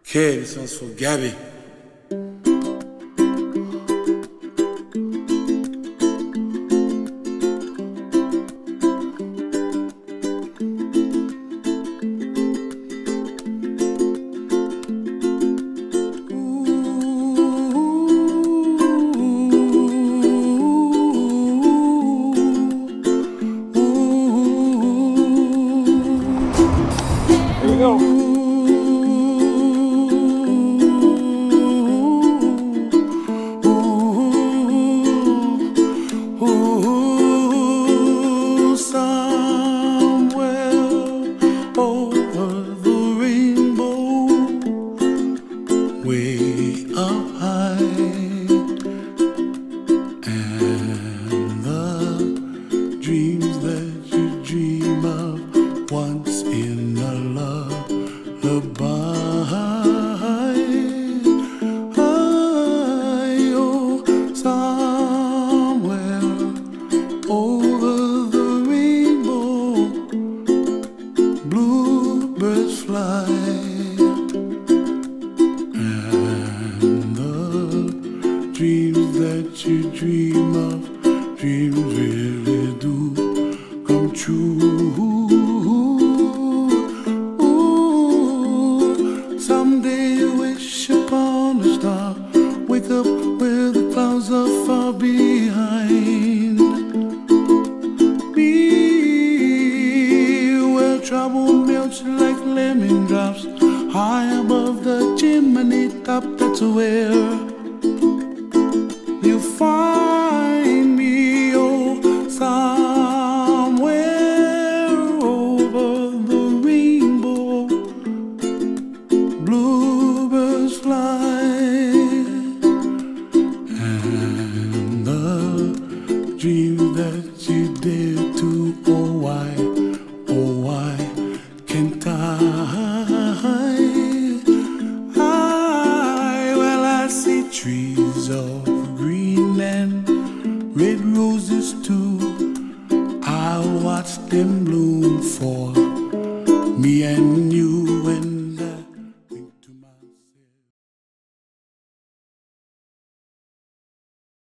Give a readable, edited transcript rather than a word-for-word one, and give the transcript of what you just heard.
Okay, this one's for Gabby. Here we go. Way up high, and the dreams that you dream of once in a lullaby. Oh, somewhere over the rainbow, bluebirds fly. Dreams that you dream of, dreams really do come true. Ooh, someday you wish upon a star, wake up where the clouds are far behind. Be where trouble melts like lemon drops, high above the chimney top. That's where you find me, oh, somewhere over the rainbow, bluebirds fly, and the dreams that you dare to, oh, why can't I see trees of green and red roses too. I watch them bloom for me and